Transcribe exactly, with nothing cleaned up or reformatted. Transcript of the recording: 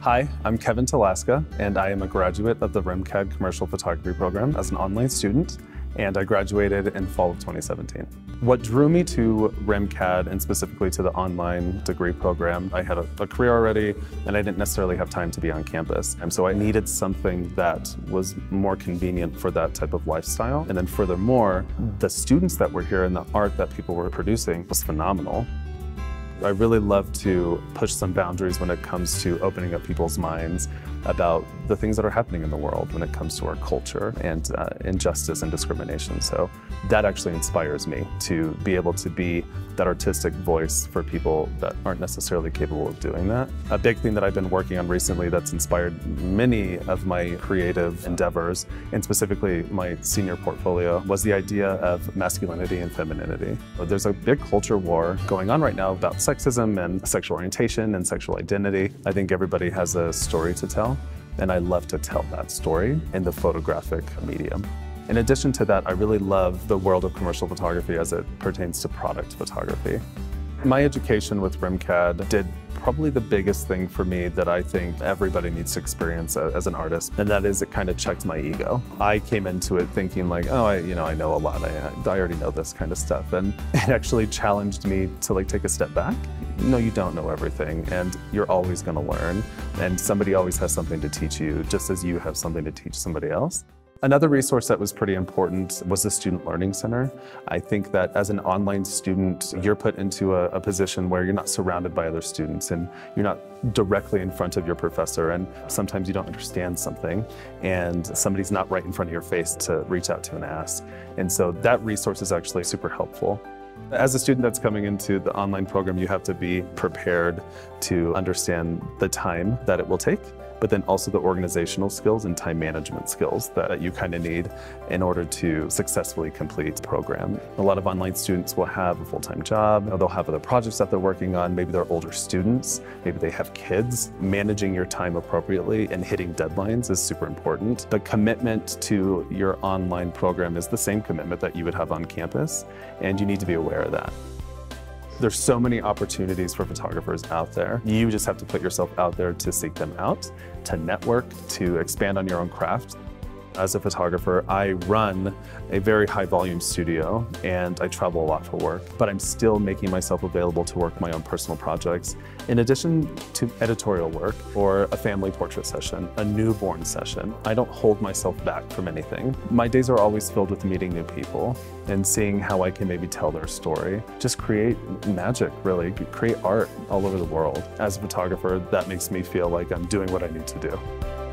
Hi, I'm Kevin Talaska, and I am a graduate of the RimCAD Commercial Photography program as an online student, and I graduated in fall of twenty seventeen. What drew me to RimCAD, and specifically to the online degree program, I had a, a career already, and I didn't necessarily have time to be on campus. And so I needed something that was more convenient for that type of lifestyle. And then furthermore, the students that were here and the art that people were producing was phenomenal. I really love to push some boundaries when it comes to opening up people's minds about the things that are happening in the world when it comes to our culture and uh, injustice and discrimination. So that actually inspires me to be able to be that artistic voice for people that aren't necessarily capable of doing that. A big thing that I've been working on recently that's inspired many of my creative endeavors, and specifically my senior portfolio, was the idea of masculinity and femininity. There's a big culture war going on right now about sexism and sexual orientation and sexual identity. I think everybody has a story to tell, and I love to tell that story in the photographic medium. In addition to that, I really love the world of commercial photography as it pertains to product photography. My education with RimCAD did probably the biggest thing for me that I think everybody needs to experience as an artist, and that is it kind of checked my ego. I came into it thinking like, oh, I, you know, I know a lot, I, I already know this kind of stuff, and it actually challenged me to like take a step back. No, you don't know everything, and you're always going to learn, and somebody always has something to teach you, just as you have something to teach somebody else. Another resource that was pretty important was the Student Learning Center. I think that as an online student, you're put into a, a position where you're not surrounded by other students and you're not directly in front of your professor, and sometimes you don't understand something and somebody's not right in front of your face to reach out to and ask. And so that resource is actually super helpful. As a student that's coming into the online program, you have to be prepared to understand the time that it will take, but then also the organizational skills and time management skills that you kind of need in order to successfully complete the program. A lot of online students will have a full-time job, or they'll have other projects that they're working on, maybe they're older students, maybe they have kids. Managing your time appropriately and hitting deadlines is super important. The commitment to your online program is the same commitment that you would have on campus, and you need to be aware of that. There's so many opportunities for photographers out there. You just have to put yourself out there to seek them out, to network, to expand on your own craft. As a photographer, I run a very high volume studio and I travel a lot for work, but I'm still making myself available to work my own personal projects, in addition to editorial work or a family portrait session, a newborn session. I don't hold myself back from anything. My days are always filled with meeting new people and seeing how I can maybe tell their story. Just create magic, really. Create art all over the world. As a photographer, that makes me feel like I'm doing what I need to do.